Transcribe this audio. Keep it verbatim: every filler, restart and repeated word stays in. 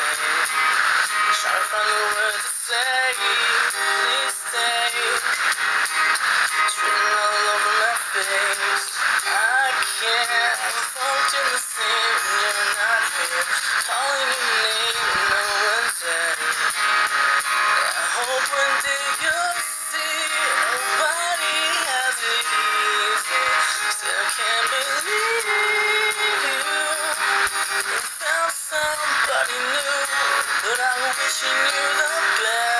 pain. Trying to find the words to say, please stay. It's written all over my face. I can't function the same when you're not here. Calling your name and no one's there. I hope one day you'll see nobody has it easy. Still can't believe you found somebody new, but I'm wishing you the best.